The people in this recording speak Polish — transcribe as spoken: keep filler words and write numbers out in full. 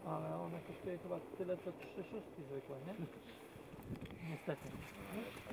Ale ona kosztuje chyba tyle co trzy szóstki zwykłe, nie? Niestety.